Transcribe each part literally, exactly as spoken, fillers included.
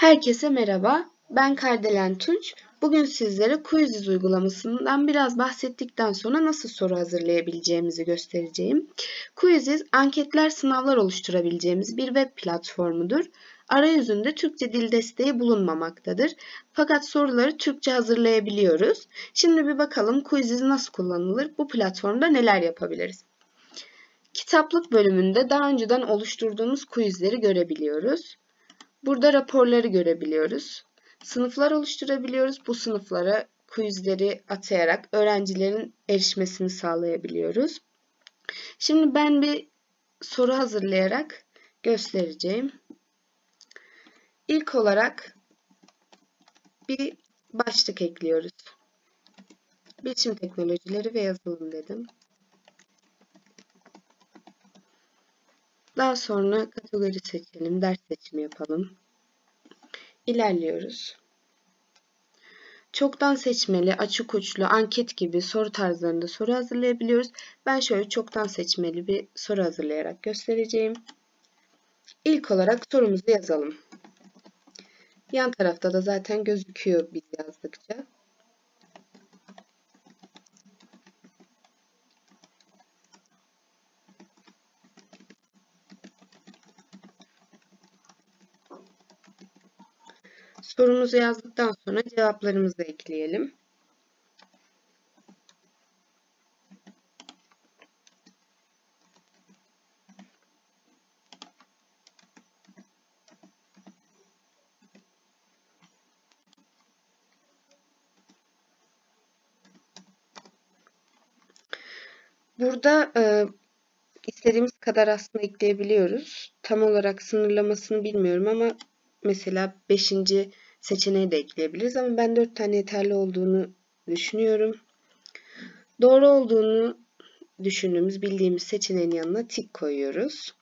Herkese merhaba, ben Kardelen Tunç. Bugün sizlere Quizzes uygulamasından biraz bahsettikten sonra nasıl soru hazırlayabileceğimizi göstereceğim. Quizzes, anketler, sınavlar oluşturabileceğimiz bir web platformudur. Arayüzünde Türkçe dil desteği bulunmamaktadır. Fakat soruları Türkçe hazırlayabiliyoruz. Şimdi bir bakalım Quizzes nasıl kullanılır, bu platformda neler yapabiliriz. Kitaplık bölümünde daha önceden oluşturduğumuz quizleri görebiliyoruz. Burada raporları görebiliyoruz. Sınıflar oluşturabiliyoruz. Bu sınıflara quizleri atayarak öğrencilerin erişmesini sağlayabiliyoruz. Şimdi ben bir soru hazırlayarak göstereceğim. İlk olarak bir başlık ekliyoruz. Bilişim teknolojileri ve yazılım dedim. Daha sonra kategori seçelim, ders seçimi yapalım. İlerliyoruz. Çoktan seçmeli, açık uçlu, anket gibi soru tarzlarında soru hazırlayabiliyoruz. Ben şöyle çoktan seçmeli bir soru hazırlayarak göstereceğim. İlk olarak sorumuzu yazalım. Yan tarafta da zaten gözüküyor biz yazdıkça. Sorumuzu yazdıktan sonra cevaplarımızı ekleyelim. Burada e, istediğimiz kadar aslında ekleyebiliyoruz. Tam olarak sınırlamasını bilmiyorum ama mesela beşinci seçeneği de ekleyebiliriz ama ben dört tane yeterli olduğunu düşünüyorum. Doğru olduğunu düşündüğümüz, bildiğimiz seçeneğin yanına tik koyuyoruz.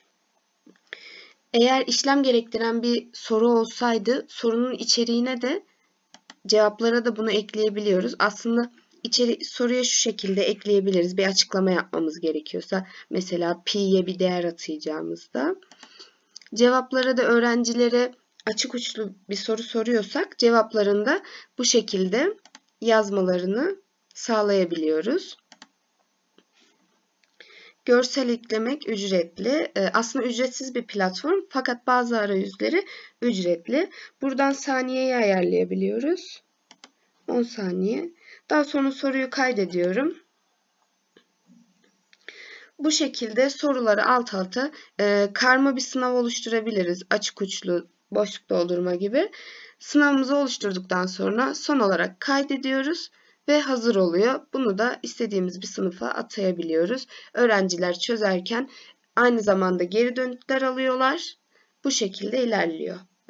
Eğer işlem gerektiren bir soru olsaydı sorunun içeriğine de cevaplara da bunu ekleyebiliyoruz. Aslında içeri, soruya şu şekilde ekleyebiliriz. Bir açıklama yapmamız gerekiyorsa mesela pi'ye bir değer atayacağımızda. Cevaplara da öğrencilere açık uçlu bir soru soruyorsak cevaplarında bu şekilde yazmalarını sağlayabiliyoruz. Görsel eklemek ücretli. Aslında ücretsiz bir platform fakat bazı arayüzleri ücretli. Buradan saniyeyi ayarlayabiliyoruz. on saniye. Daha sonra soruyu kaydediyorum. Bu şekilde soruları alt alta e, karma bir sınav oluşturabiliriz. Açık uçlu, boşluk doldurma gibi. Sınavımızı oluşturduktan sonra son olarak kaydediyoruz ve hazır oluyor. Bunu da istediğimiz bir sınıfa atayabiliyoruz. Öğrenciler çözerken aynı zamanda geri dönütler alıyorlar. Bu şekilde ilerliyor.